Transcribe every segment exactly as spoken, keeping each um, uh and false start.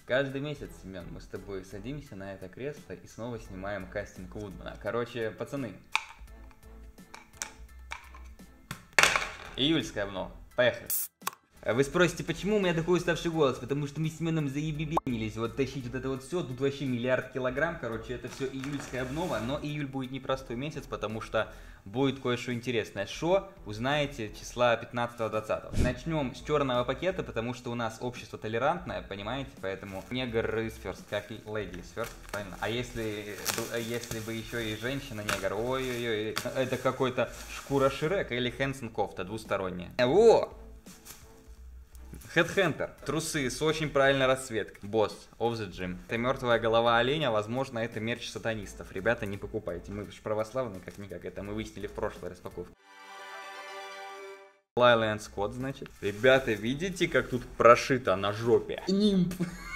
Каждый месяц, Семен, мы с тобой садимся на это кресло и снова снимаем кастинг Вудмана. Короче, пацаны. Июльская обнова. Поехали. Вы спросите, почему у меня такой уставший голос? Потому что мы с Семеном заебебенились вот тащить вот это вот все. Тут вообще миллиард килограмм, короче, это все июльская обнова. Но июль будет непростой месяц, потому что будет кое-что интересное. Шо узнаете числа пятнадцатого-двадцатого. Начнем с черного пакета, потому что у нас общество толерантное, понимаете? Поэтому негр is first, как и lady is first, правильно? А если, если бы еще и женщина-негр, ой-ой-ой, это какой-то шкура Шрека или Хэнсон кофта двусторонняя. Во! Headhunter. Трусы с очень правильной расцветкой. Boss of the Gym. Это мертвая голова оленя, возможно, это мерч сатанистов. Ребята, не покупайте. Мы же православные, как-никак. Это мы выяснили в прошлой распаковке. Лайланд Скотт, значит. Ребята, видите, как тут прошито на жопе? Нимб.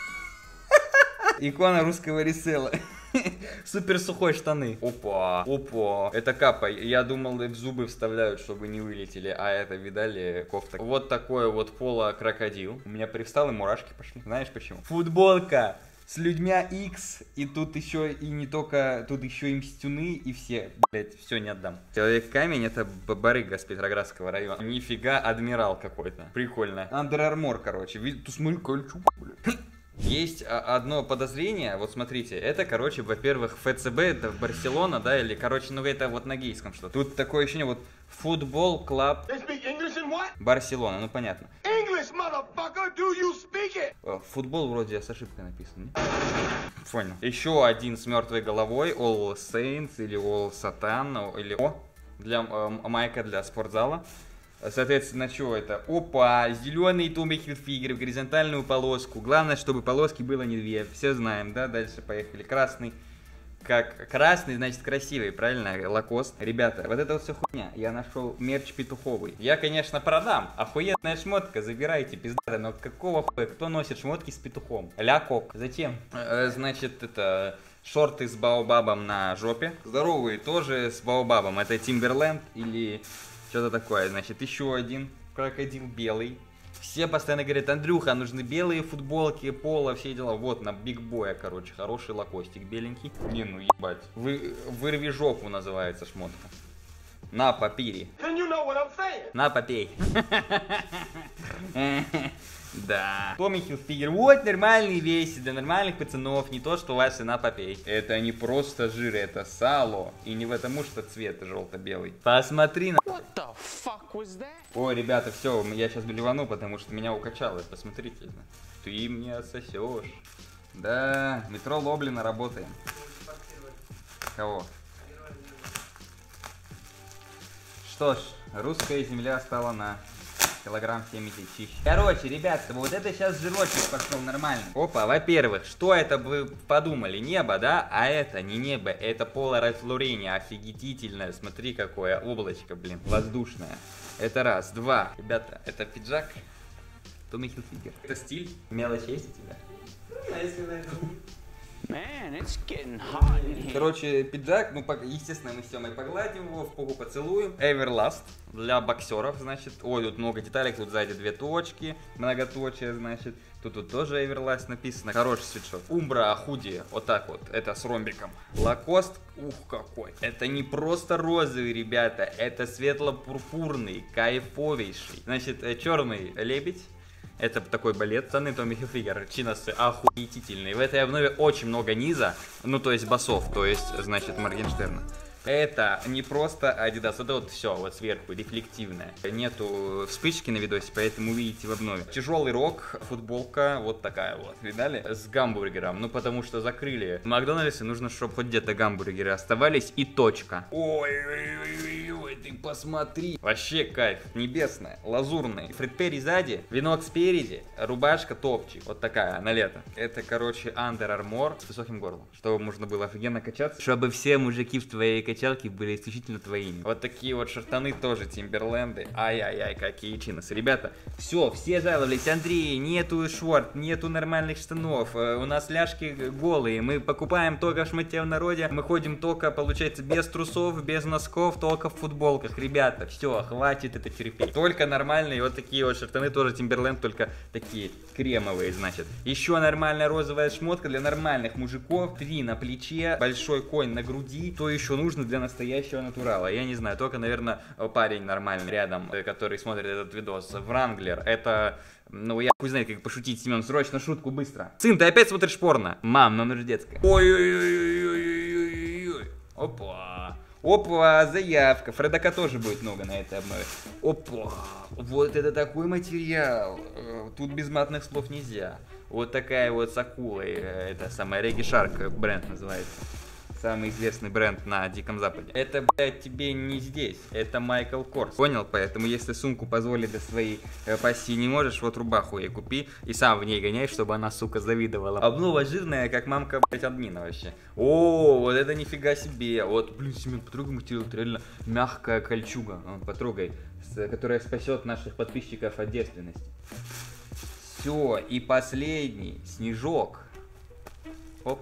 Икона русского ресела. Супер сухой штаны. Опа, опа. Это капа. Я думал, в зубы вставляют, чтобы не вылетели. А это, видали, кофта. Вот такое вот поло крокодил. У меня привстал и мурашки пошли. Знаешь почему? Футболка с людьми X. И тут еще и не только, тут еще и мстюны, и все. Блять, все не отдам. Человек-камень — это барыга с Петроградского района. Нифига, адмирал какой-то. Прикольно. Under Armour, короче. Видите, ты смотри, кольчуг, блядь. Есть одно подозрение, вот смотрите, это, короче, во-первых, эф цэ бэ, это Барселона, да, или, короче, ну это вот на гейском что-то. Тут такое ощущение, вот, футбол клаб Барселона, ну понятно. English, motherfucker, do you speak it? Футбол вроде с ошибкой написан, не? Понял. Еще один с мертвой головой, All Saints, или All Satan, или О, для э, майка для спортзала. Соответственно, что это? Опа, зеленый Томми Хилфигер в горизонтальную полоску. Главное, чтобы полоски было не две. Все знаем, да? Дальше поехали. Красный. Как красный, значит красивый, правильно? Лакост. Ребята, вот это вот все хуйня. Я нашел мерч петуховый. Я, конечно, продам. Охуенная шмотка, забирайте, пиздата. Но какого хуя? Кто носит шмотки с петухом? Ля-кок. Зачем? Э, значит, это... Шорты с баобабом на жопе. Здоровые тоже с баобабом. Это Timberland или... Что-то такое, значит, еще один крокодил белый. Все постоянно говорят, Андрюха, нужны белые футболки, поло, все дела. Вот, на Биг Боя, короче, хороший лакостик беленький. Не, ну ебать. Вы, вырви жопу называется шмотка. На, попири. You know на, попей. Да. Томми Хилфигер. Вот нормальный вес для нормальных пацанов. Не то, что ваши на попей. Это не просто жир, это сало. И не потому, что цвет желто-белый. Посмотри на... What the fuck was that? Ой, ребята, все, я сейчас блевану, потому что меня укачало. Посмотрите. Ты мне сосешь. Да, метро Лоблина работаем. Кого? Что ж, русская земля стала на... Килограмм семьдесят чище. Короче, ребята, вот это сейчас жирочек пошел нормально. Опа, во-первых, что это вы подумали? Небо, да? А это не небо, это полурастворение офигительное. Смотри, какое облачко, блин, воздушное. Это раз. Два. Ребята, это пиджак Томми Хилфигер. Это стиль. Мелочь есть у тебя? Ну, если на это... Man, it's getting hot in here. Короче, пиджак, ну, естественно, мы с Тёмой погладим его, в попу поцелуем. Everlast для боксеров, значит. Ой, тут много деталей, тут сзади две точки, многоточие, значит. Тут, тут тоже Everlast написано. Хороший свитшот. Умбра, худи, вот так вот, это с ромбиком. Лакост, ух, какой. Это не просто розовый, ребята, это светло-пурпурный, кайфовейший. Значит, черный лебедь. Это такой балет. Пацаны, Томми Хилфигер, чиносы охуительные. В этой обнове очень много низа, ну то есть басов, то есть, значит, Моргенштерна. Это не просто Adidas, это вот все, вот сверху, рефлективное. Нету вспышки на видосе, поэтому увидите в обнове. Тяжелый рок, футболка вот такая вот, видали? С гамбургером, ну потому что закрыли Макдональдс, и нужно, чтобы хоть где-то гамбургеры оставались, и точка. Ой-ой-ой, ты посмотри. Вообще кайф, небесная, лазурный. Фред Перри сзади, венок спереди, рубашка топчик, вот такая, на лето. Это, короче, Under Armour с высоким горлом, чтобы можно было офигенно качаться, чтобы все мужики в твоей качалки были исключительно твоими. Вот такие вот шартаны тоже Тимберленды. Ай-яй-яй, какие чиносы. Ребята, все, все жаловались. Андрей, нету шорт, нету нормальных штанов. Э, у нас ляжки голые. Мы покупаем только в шмате в народе. Мы ходим только, получается, без трусов, без носков, только в футбол. футболках, ребята, все, хватит это терпеть. Только нормальные вот такие вот штаны, тоже Timberland, только такие кремовые, значит. Еще нормальная розовая шмотка для нормальных мужиков, три на плече, большой конь на груди. То еще нужно для настоящего натурала? Я не знаю, только, наверное, парень нормальный рядом, который смотрит этот видос. Wrangler, это... Ну, я хуй знает, как пошутить, Семен, срочно шутку, быстро. Сын, ты опять смотришь порно? Мам, ну оно же детское. Ой-ой-ой-ой-ой-ой-ой-ой. Опа. Опа, заявка. Фредака тоже будет много на этой обнове. Опа. Вот это такой материал. Тут без матных слов нельзя. Вот такая вот с акулой. Это самая Reggae Shark бренд называется. Самый известный бренд на Диком Западе. Это, блядь, тебе не здесь. Это Майкл Корс. Понял? Поэтому, если сумку позволить до своей э, пассии не можешь, вот рубаху ей купи и сам в ней гоняй, чтобы она, сука, завидовала. Обнова жирная, как мамка, блядь, админа вообще. О, вот это нифига себе. Вот, блин, Семен, потрогай материал. Это реально мягкая кольчуга. Вон, потрогай. С, которая спасет наших подписчиков от девственности. Все. И последний. Снежок. Оп.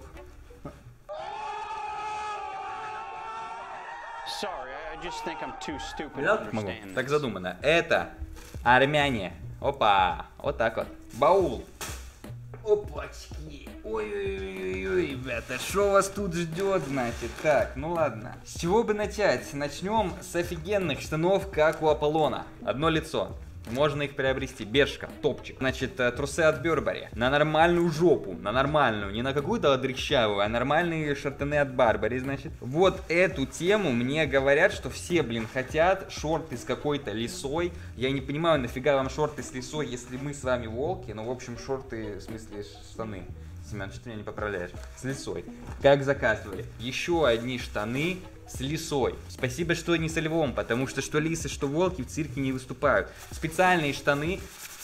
Могу. Так задумано. Это армяне. Опа. Вот так вот. Баул. Опачки. Ой-ой-ой-ой, ребята, что вас тут ждет, значит? Так, ну ладно. С чего бы начать? Начнем с офигенных штанов, как у Аполлона. Одно лицо. Можно их приобрести. Бершка, топчик. Значит, трусы от Burberry. На нормальную жопу. На нормальную. Не на какую-то дрыщавую, а нормальные шортаны от Burberry, значит. Вот эту тему мне говорят, что все, блин, хотят шорты с какой-то лисой. Я не понимаю, нафига вам шорты с лисой, если мы с вами волки. Ну, в общем, шорты, в смысле, штаны. Семен, что ты меня не поправляешь? С лисой. Как заказывали. Еще одни штаны с лисой. Спасибо, что не со львом, потому что что лисы, что волки в цирке не выступают. Специальные штаны.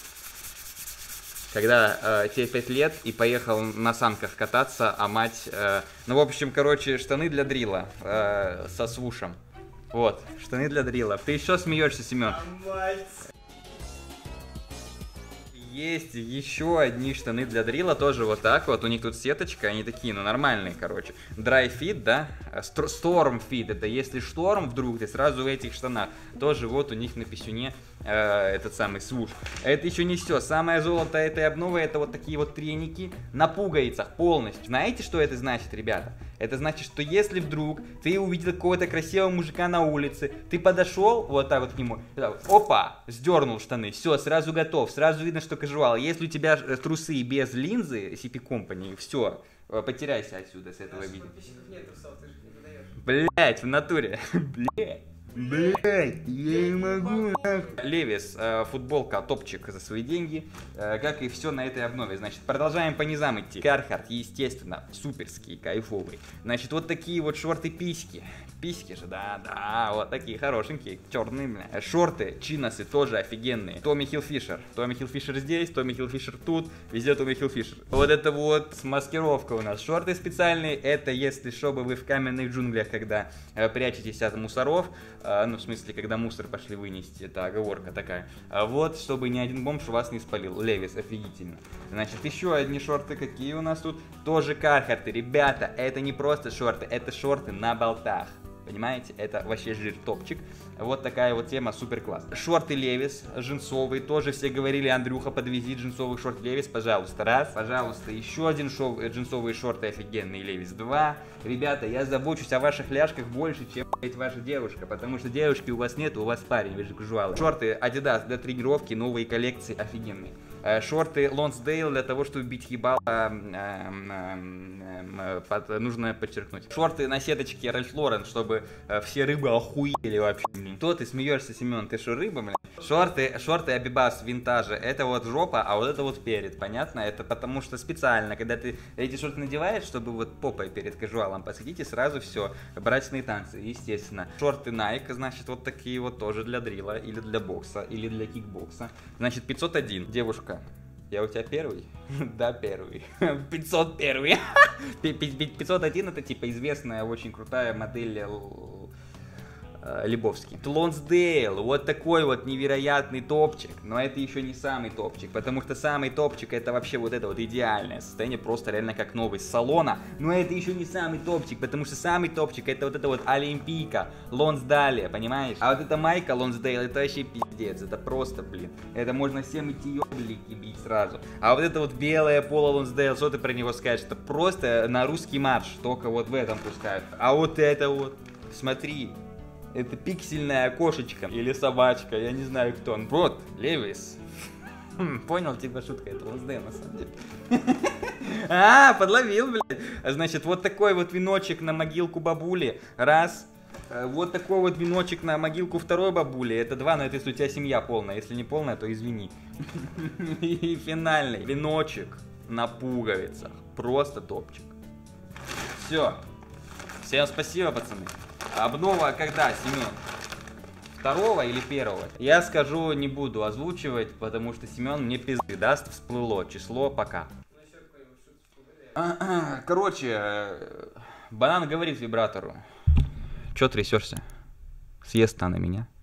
Когда э, тебе пять лет и поехал на санках кататься, а мать... Э, ну, в общем, короче, штаны для дрила э, со свушем. Вот, штаны для дрила. Ты еще смеешься, Семен? А мать... Есть еще одни штаны для дрила, тоже вот так вот, у них тут сеточка, они такие, ну нормальные, короче. Dry fit, да, Storm fit, это если шторм вдруг, ты сразу в этих штанах. Тоже вот у них на писюне э, этот самый свуш. Это еще не все, самое золото этой обновы, это вот такие вот треники на пуговицах полностью. Знаете, что это значит, ребята? Это значит, что если вдруг ты увидел какого-то красивого мужика на улице, ты подошел вот так вот к нему, опа, сдернул штаны, все, сразу готов, сразу видно, что кажуал. Если у тебя трусы без линзы си пи Company, все, потеряйся отсюда с этого видео. Блять, в натуре, блять. Блять, я не могу. Левис, э, футболка, топчик за свои деньги, э, как и все на этой обнове. Значит, продолжаем по низам идти. Кархарт, естественно, суперский, кайфовый. Значит, вот такие вот шорты-письки. Письки же, да, да, вот такие хорошенькие, черные, бля. Шорты, чиносы тоже офигенные. Томми Хилфишер. Томми Хилфишер здесь, Томми Хилфишер тут, везде Томми Хилфишер. Вот это вот маскировка у нас. Шорты специальные, это если чтобы вы в каменных джунглях, когда э, прячетесь от мусоров, э, ну, в смысле, когда мусор пошли вынести, это оговорка такая. А вот, чтобы ни один бомж вас не спалил. Левис, офигительно. Значит, еще одни шорты, какие у нас тут? Тоже Кархарты. Ребята, это не просто шорты, это шорты на болтах. Понимаете, это вообще жир, топчик. Вот такая вот тема, супер класс. Шорты Левис, джинсовые, тоже все говорили, Андрюха, подвези джинсовый шорт Левис, пожалуйста, раз. Пожалуйста, еще один шов, джинсовые шорты офигенные Левис, два. Ребята, я забочусь о ваших ляжках больше, чем, блядь, ваша девушка, потому что девушки у вас нет, у вас парень, вы же кажуалы. Шорты Adidas для тренировки, новые коллекции офигенные. Шорты Лонсдейл для того, чтобы бить ебало, э, э, э, под, нужно подчеркнуть. Шорты на сеточке Ральф Лорен, чтобы э, все рыбы охуели вообще. Кто ты смеешься, Семен? Ты что, рыба, блин? Шорты, шорты Абибас винтажа, это вот жопа, а вот это вот перед, понятно? Это потому что специально, когда ты эти шорты надеваешь, чтобы вот попой перед кажуалом посадить, и сразу все, брачные танцы, естественно. Шорты Nike, значит, вот такие вот тоже для дрила, или для бокса, или для кикбокса. Значит, пятьсот один, девушка. Я у тебя первый? Да, первый. пятьсот первый. пятьсот один это типа известная, очень крутая модель Лебовский. Лонсдейл, вот такой вот невероятный топчик, но это еще не самый топчик, потому что самый топчик это вообще вот это вот идеальное состояние, просто реально как новый с салона, но это еще не самый топчик, потому что самый топчик это вот это вот Олимпийка, Лонсдалия, понимаешь? А вот эта майка Лонсдейл это вообще пиздец, это просто, блин, это можно всем идти ёблики бить сразу. А вот это вот белое поло Лонсдейл, что ты про него скажешь? Это просто на русский марш, только вот в этом пускают. А вот это вот, смотри. Это пиксельная кошечка или собачка, я не знаю кто он. Вот, Левис. Понял, типа шутка, это Лонсдейл на самом деле. А, подловил, блядь. Значит, вот такой вот веночек на могилку бабули. Раз. Вот такой вот веночек на могилку второй бабули. Это два, но это если у тебя семья полная. Если не полная, то извини. И финальный веночек на пуговицах. Просто топчик. Все. Всем спасибо, пацаны. Обнова когда, Семен? Второго или первого? Я скажу, не буду озвучивать, потому что Семен мне пизды даст, всплыло число, пока. Короче, банан говорит вибратору. Чё трясешься? Съест-то на меня.